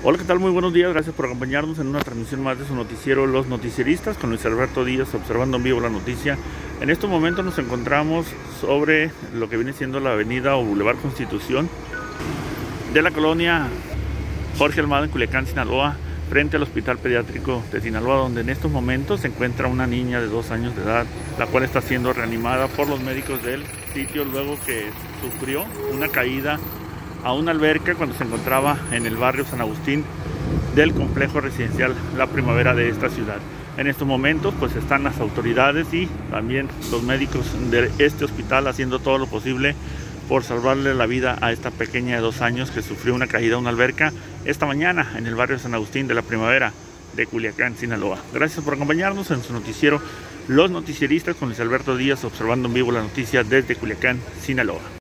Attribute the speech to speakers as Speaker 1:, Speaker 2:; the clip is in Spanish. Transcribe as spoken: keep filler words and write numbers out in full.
Speaker 1: Hola, ¿qué tal? Muy buenos días, gracias por acompañarnos en una transmisión más de su noticiero Los Noticieristas con Luis Alberto Díaz, observando en vivo la noticia. En estos momentos nos encontramos sobre lo que viene siendo la avenida o Boulevard Constitución de la colonia Jorge Almada en Culiacán, Sinaloa, frente al Hospital Pediátrico de Sinaloa, donde en estos momentos se encuentra una niña de dos años de edad, la cual está siendo reanimada por los médicos del sitio luego que sufrió una caída a una alberca cuando se encontraba en el barrio San Agustín del complejo residencial La Primavera de esta ciudad. En estos momentos pues están las autoridades y también los médicos de este hospital haciendo todo lo posible por salvarle la vida a esta pequeña de dos años que sufrió una caída a una alberca esta mañana en el barrio San Agustín de La Primavera de Culiacán, Sinaloa. Gracias por acompañarnos en su noticiero Los Noticieristas con Luis Alberto Díaz, observando en vivo la noticia desde Culiacán, Sinaloa.